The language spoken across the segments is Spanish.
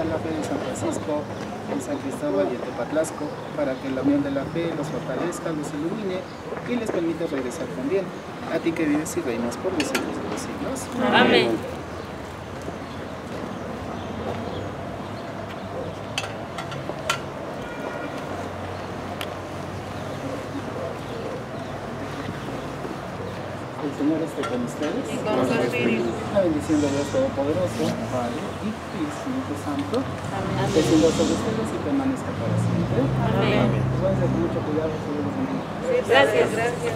la fe de San Francisco, en San Cristóbal y en Tepatlasco, para que la unión de la fe los fortalezca, los ilumine y les permita regresar también. A ti que vives y reinas por los siglos de los siglos. Amén. El Señor esté con ustedes. Y con su espíritu. La bendición de Dios Todopoderoso, Padre, Hijo y Espíritu Santo, Amén. descienda sobre ustedes y permanezca para siempre. Amén. Recuerden con mucho cuidado, Señor los bendiga. Gracias, gracias.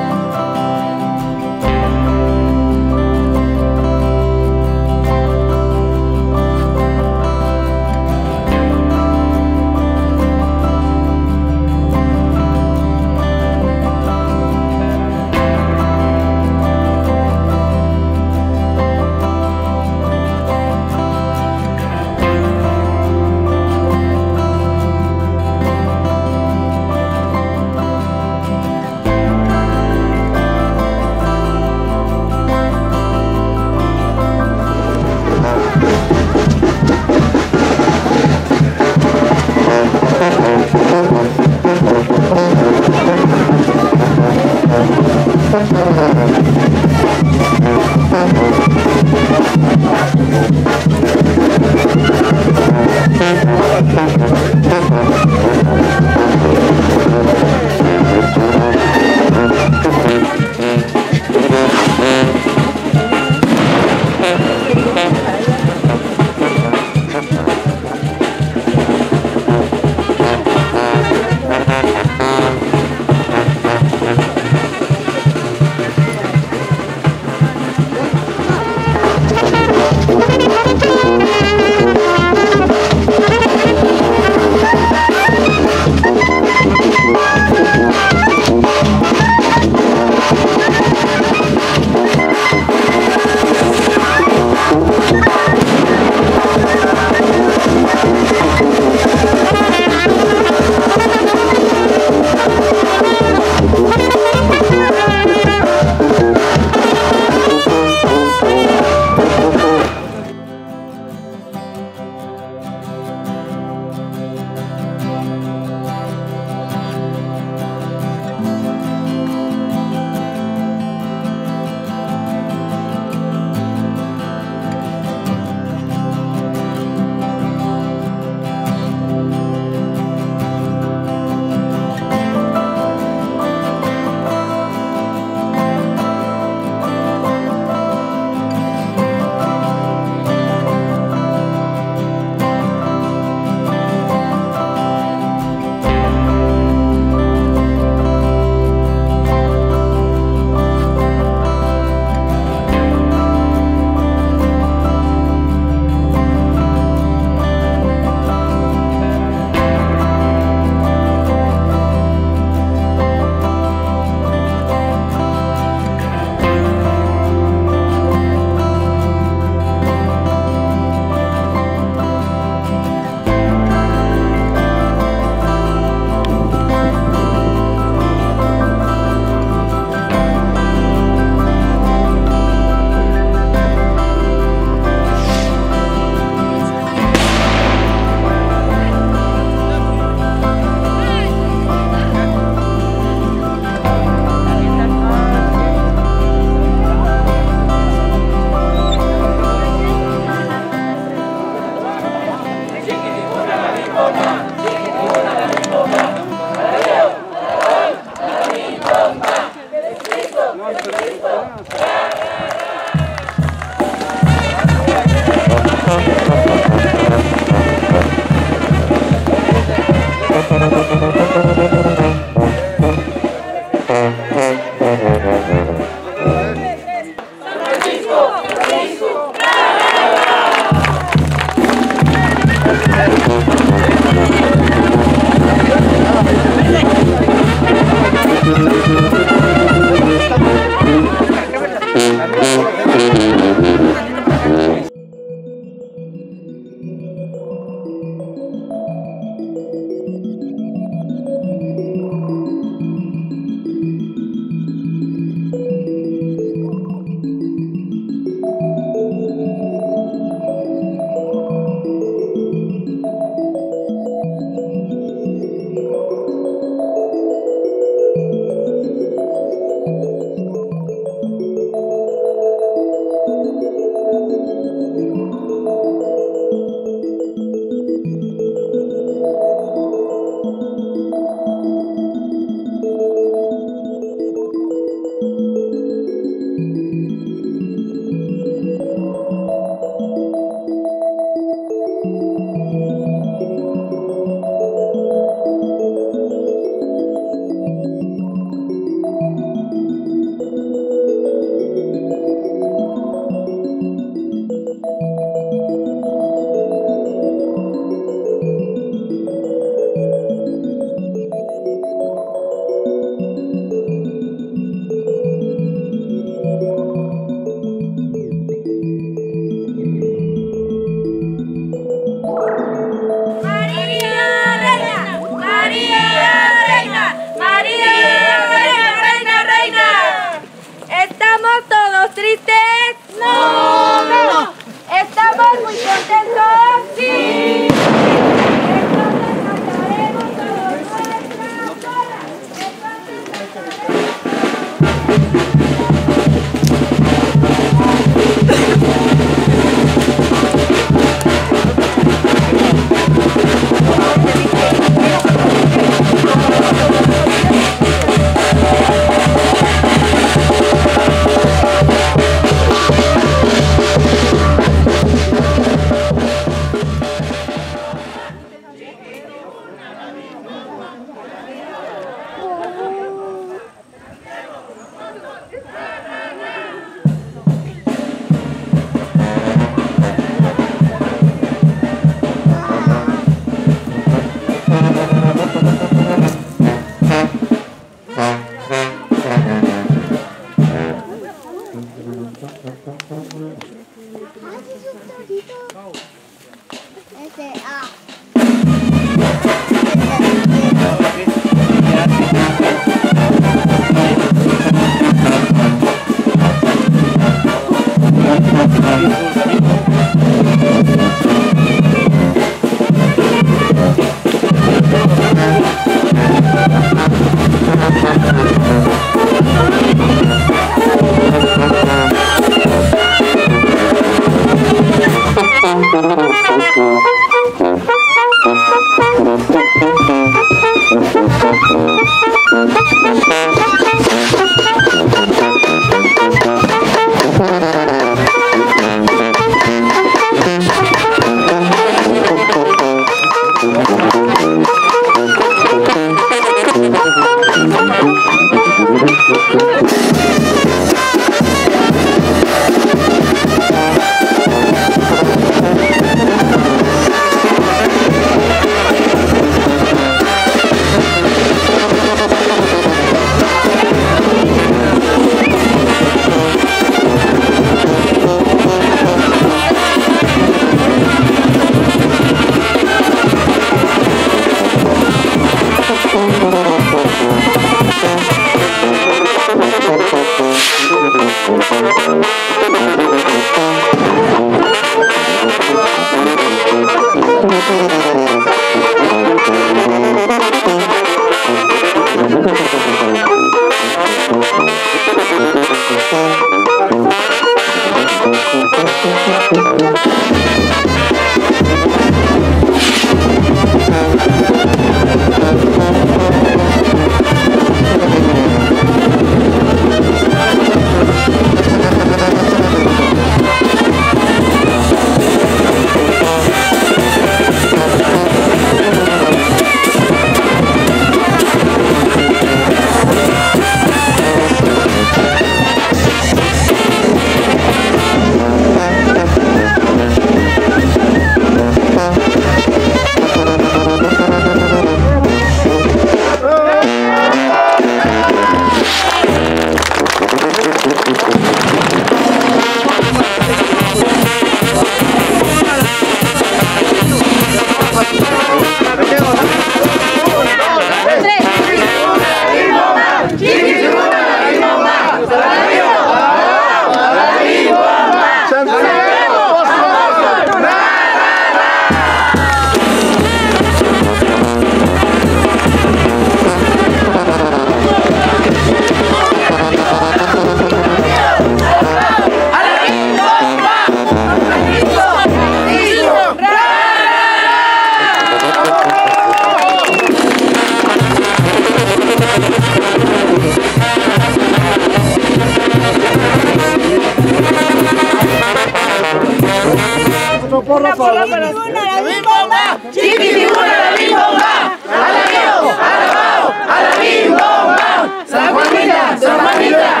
Una porra para la bimbomba, chiquitibuna la bimbomba, al arriba, al abajo, a la bimbomba, San Juanita, San Juanita,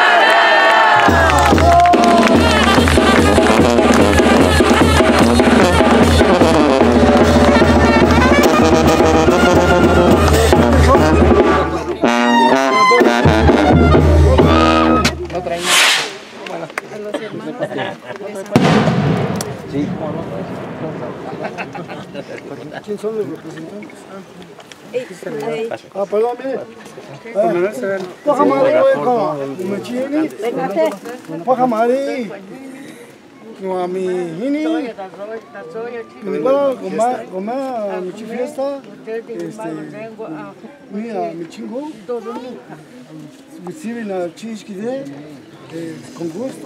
Sí. ¿Quién son los representantes? Perdón, mire. con gusto.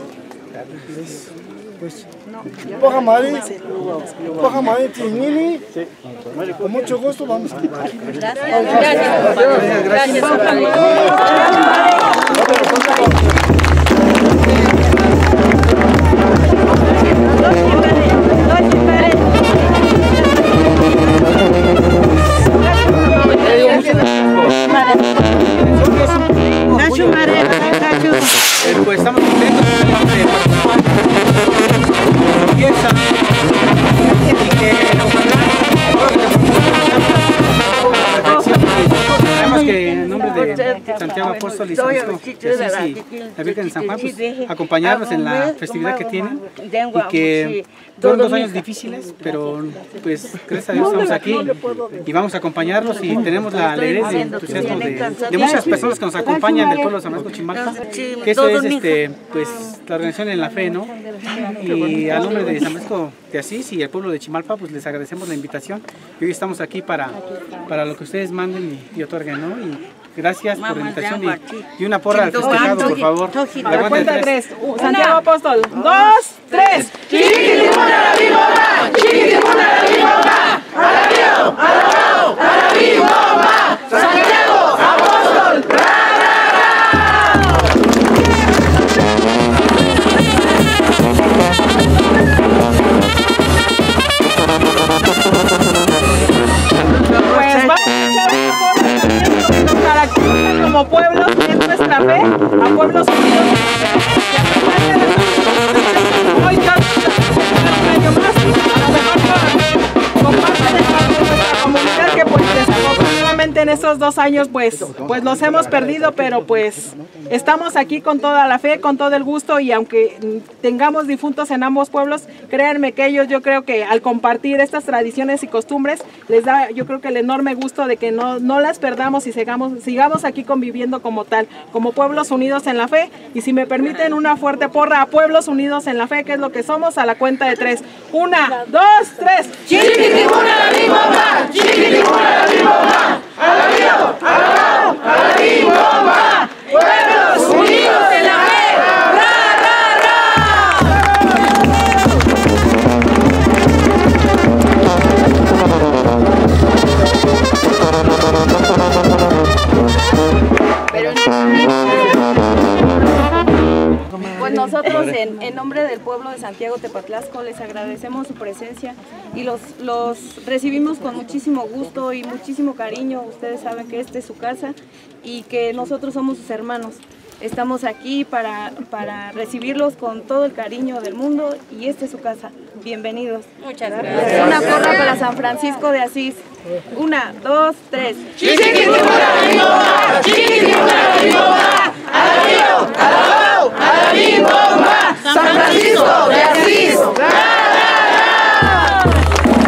Pues, poca madre, Tinini, con mucho gusto vamos a jugar. Gracias. Pues estamos contentos de piensa y que además que en nombre de Santiago Apóstol y San Francisco de Asís y la Virgen de San Juan, pues, acompañarnos en la festividad que tienen y que fueron 2 años difíciles, pero pues gracias a Dios estamos aquí y vamos a acompañarlos y tenemos la alegría y el entusiasmo de muchas personas que nos acompañan del pueblo de San Francisco Chimalpa, que eso es pues la organización En la Fe, ¿no? Y a nombre de San Francisco de Asís y el pueblo de Chimalpa, pues les agradecemos la invitación y hoy estamos aquí para lo que ustedes manden y otorguen, ¿no? Y gracias por la invitación y una porra al festejado, por favor. A la cuenta de 3. Santiago Apóstol. 2, 3. Chiquitibuna la bimbomba, chiquitibuna la bimbomba, al arriba, al abajo, a la bimbomba, Santiago Apóstol. Pues vamos a echar una porra que nos caracteriza como pueblos en nuestra fe, a pueblos unidos. Hoy un año más estos 2 años pues los hemos perdido, pero pues estamos aquí con toda la fe, con todo el gusto, y aunque tengamos difuntos en ambos pueblos, créanme que ellos, yo creo que al compartir estas tradiciones y costumbres les da, yo creo que el enorme gusto de que no las perdamos y sigamos aquí conviviendo como tal, como pueblos unidos en la fe. Y si me permiten, una fuerte porra a Pueblos Unidos en la Fe, que es lo que somos, a la cuenta de 3. 1, 2, 3. Chiquitibuna la bimbomba, chiquitibuna la bimbomba, alabío, alabao, alabibomba, Pueblos Unidos en la Fe, ra, ra, ra. Pues nosotros en nombre del pueblo de Santiago Tepatlasco les agradecemos su presencia y los recibimos con muchísimo gusto y muchísimo cariño. Ustedes saben que esta es su casa y que nosotros somos sus hermanos. Estamos aquí para recibirlos con todo el cariño del mundo y esta es su casa. Bienvenidos. Muchas gracias. Una porra para San Francisco de Asís. 1, 2, 3. Chiquitibuna la bimbomba, chiquitibuna la bimbomba, alabío, alabao, alabibomba, San Francisco de Asís, ra, ra, ra.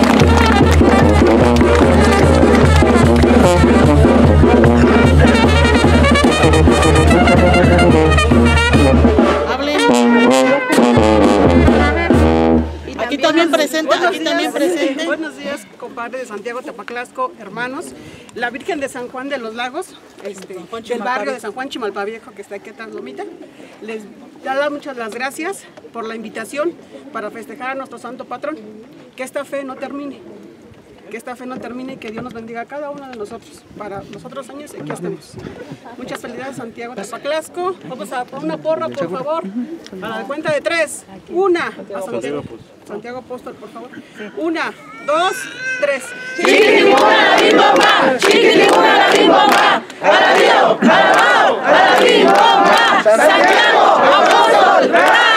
Aquí también presente. Buenos días, compadre de Santiago Tepatlasco, hermanos. La Virgen de San Juan de los Lagos, del barrio de San Juan Chimalpaviejo, que está aquí atrás, Lomita. Les da muchas las gracias por la invitación para festejar a nuestro santo patrón. Que esta fe no termine. Que esta fe no termine y que Dios nos bendiga a cada uno de nosotros. Para los otros años aquí estemos. Muchas felicidades, Santiago Tepatlasco. Vamos a poner una porra, por favor. A la cuenta de 3. 1. Santiago Apóstol, por favor. 1, 2, 3. Chiquitibuna la bimbomba, chiquitibuna la bimbomba, alabío, alabao, alabibomba, Santiago Apóstol, ra, ra, ra.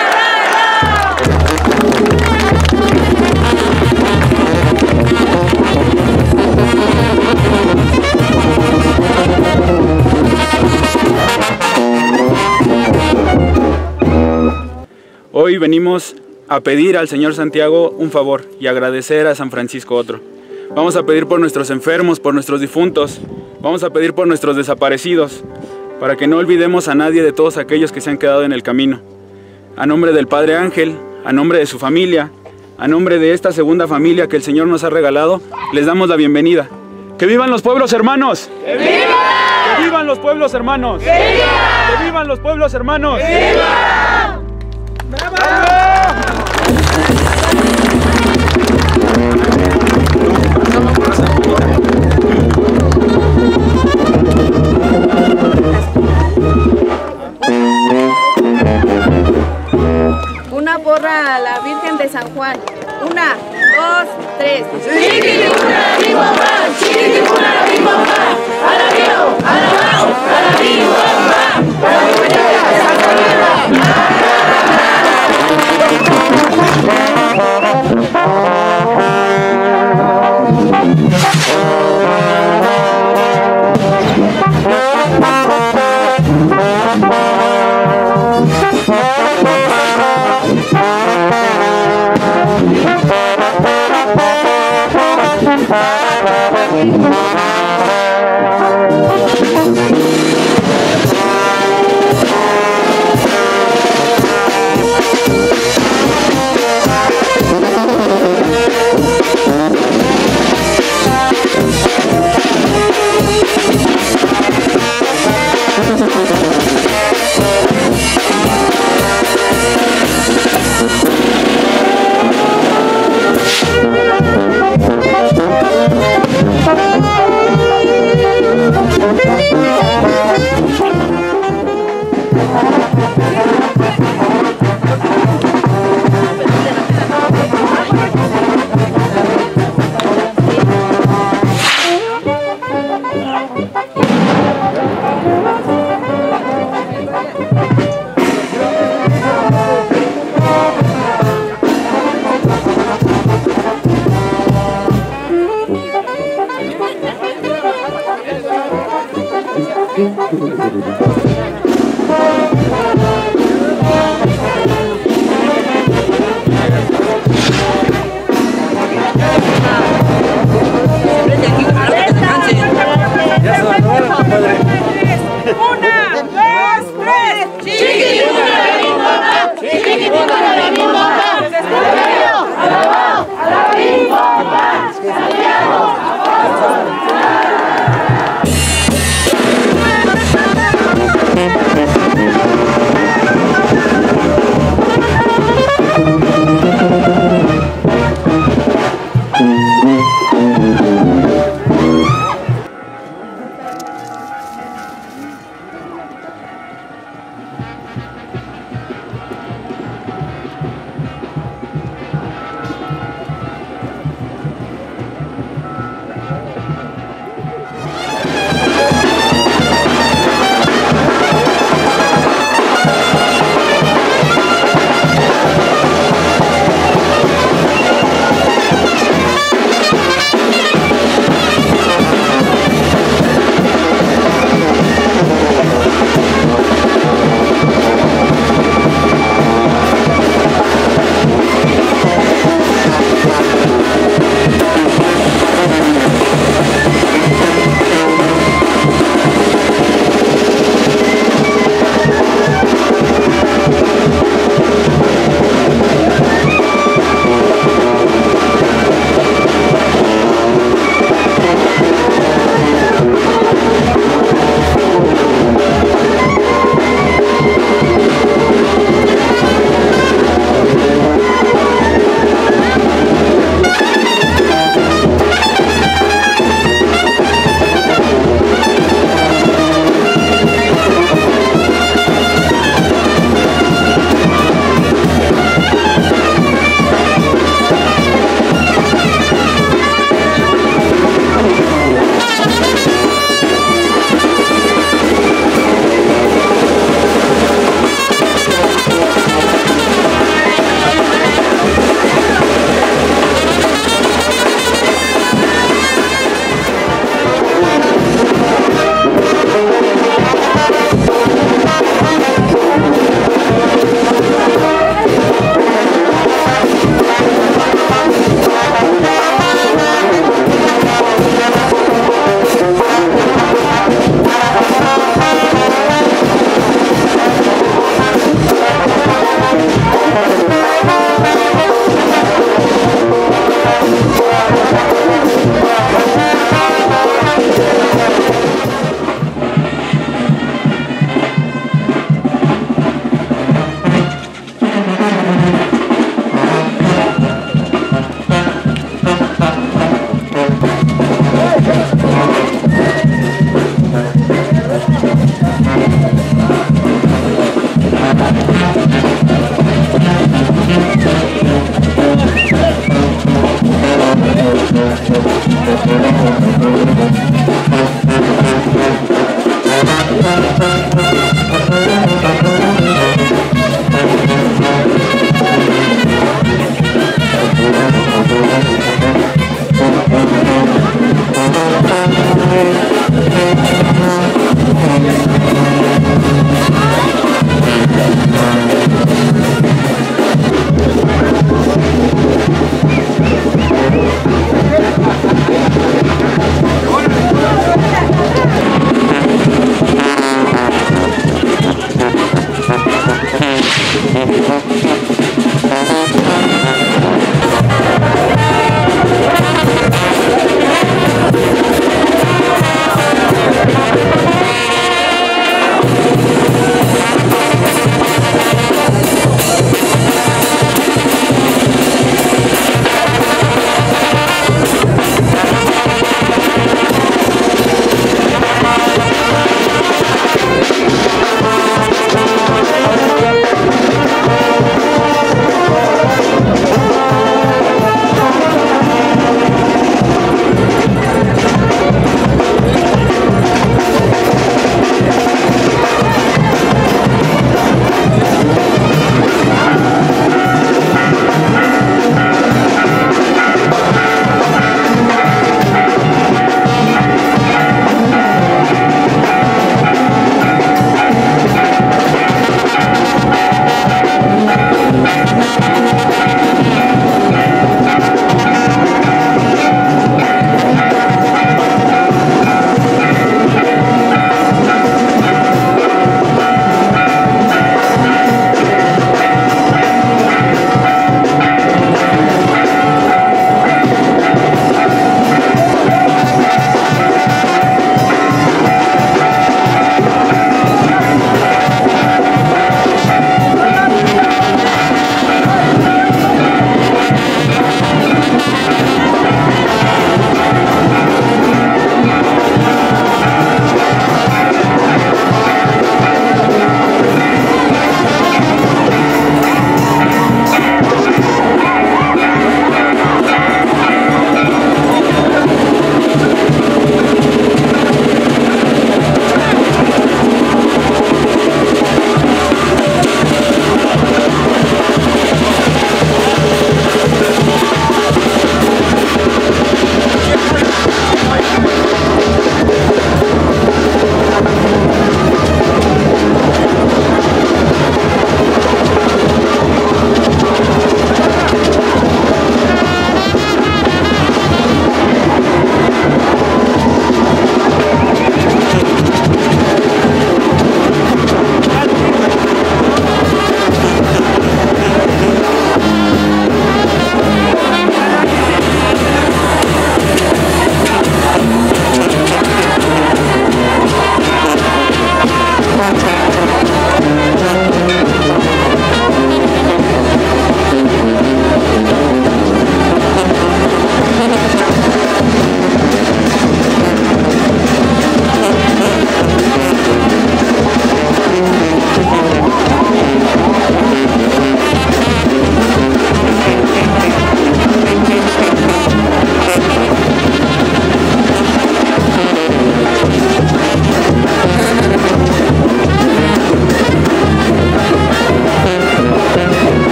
Hoy venimos a pedir al Señor Santiago un favor y agradecer a San Francisco otro. Vamos a pedir por nuestros enfermos, por nuestros difuntos, vamos a pedir por nuestros desaparecidos, para que no olvidemos a nadie de todos aquellos que se han quedado en el camino. A nombre del Padre Ángel, a nombre de su familia, a nombre de esta segunda familia que el Señor nos ha regalado, les damos la bienvenida. ¡Que vivan los pueblos hermanos! ¡Que vivan! ¡Que vivan los pueblos hermanos! ¡Que vivan! ¡Que vivan los pueblos hermanos! ¡Que vivan! ¡Bravo! Una porra a la Virgen de San Juan. 1, 2, 3. Chiquitibuna la bimbomba, chiquitibuna la bimbomba, alabío, alabao, alabibomba, ra.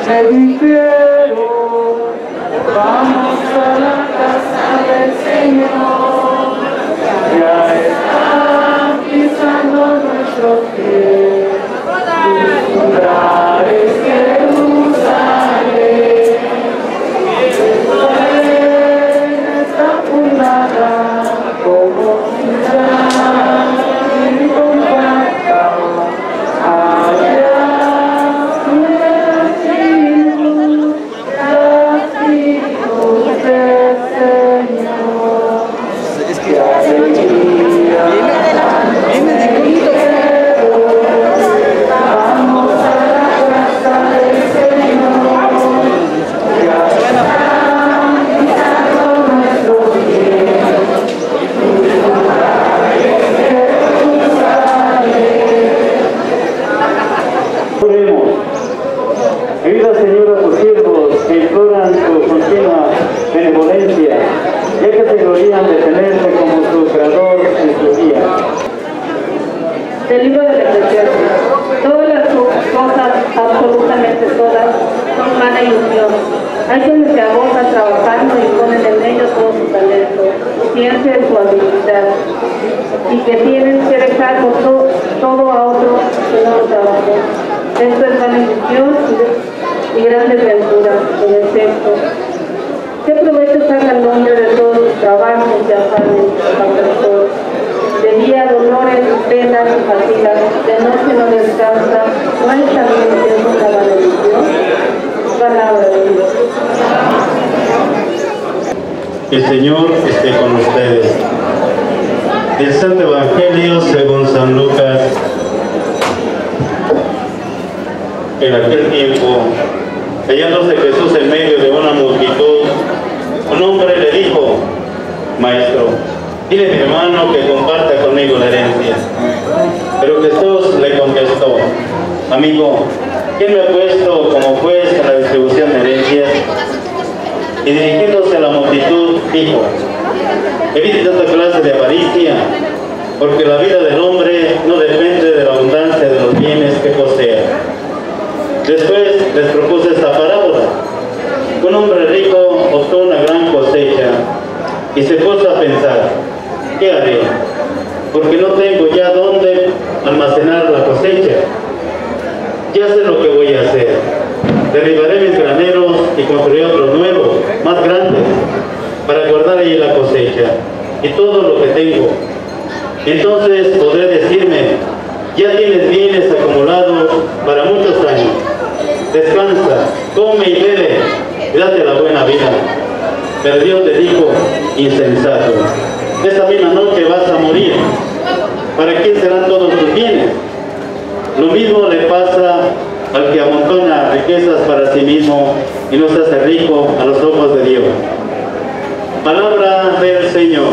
se dijeron, vamos a la casa del Señor, ya están pisando nuestros pies, tus umbrales Jerusalén, Jerusalén está fundada como ciudad y compacta, allá Querida Señora, tus siervos que imploran tu continua benevolencia, ya que se glorían de tenerte como su creador en su día. Del libro de la Eclesiastés. Todas las cosas, absolutamente todas, son mala ilusión. Hay quienes se agozan trabajando y ponen en ello todo su talento, ciencia y su habilidad, y que tienen que dejar todo a otro que no lo trabajó. Esto es vana ilusión y gran desventura, en efecto. ¿Qué provecho saca el hombre de todos sus trabajos y afanes, agresor? De día dolores, penas y fatigas, de noche no descansa, ¿no es también eso una vana ilusión? Palabra de Dios. El Señor esté con ustedes. Del Santo Evangelio según San Lucas. En aquel tiempo, hallándose Jesús en medio de una multitud, un hombre le dijo: Maestro, dile a mi hermano que comparta conmigo la herencia. Pero Jesús le contestó: Amigo, ¿quién me ha puesto como juez en la distribución de herencias? Y dirigiéndose a la multitud, dijo: evite tanta clase de avaricia, porque la vida del hombre no depende de la abundancia de los bienes que posea. Después les propuse esta parábola. Un hombre rico obtuvo una gran cosecha y se puso a pensar: ¿qué haré? Porque no tengo ya dónde almacenar la cosecha. Ya sé lo que voy a hacer. Derribaré mis graneros y construiré otros nuevos, más grandes, para guardar ahí la cosecha y todo lo que tengo. Entonces podré decirme: ya tienes bienes acumulados para muchos años. Descansa, come y bebe, y date la buena vida. Pero Dios le dijo: insensato, esta misma noche vas a morir. ¿Para quién serán todos tus bienes? Lo mismo le pasa al que amontona riquezas para sí mismo y no se hace rico a los ojos de Dios. Palabra del Señor.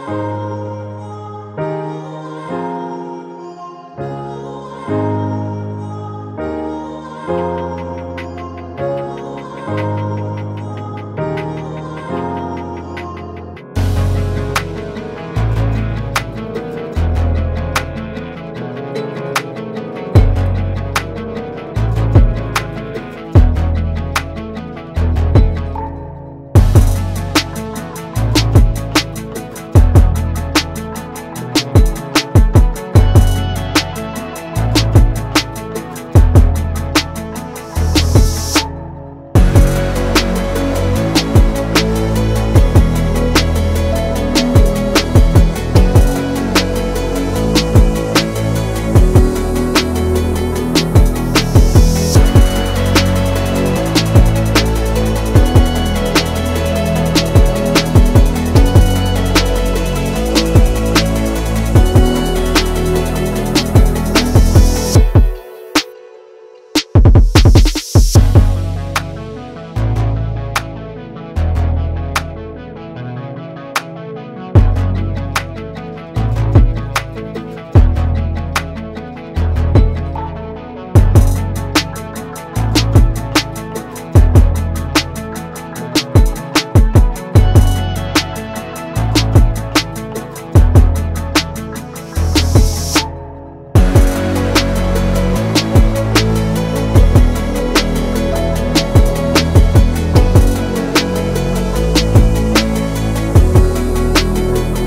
Jesús.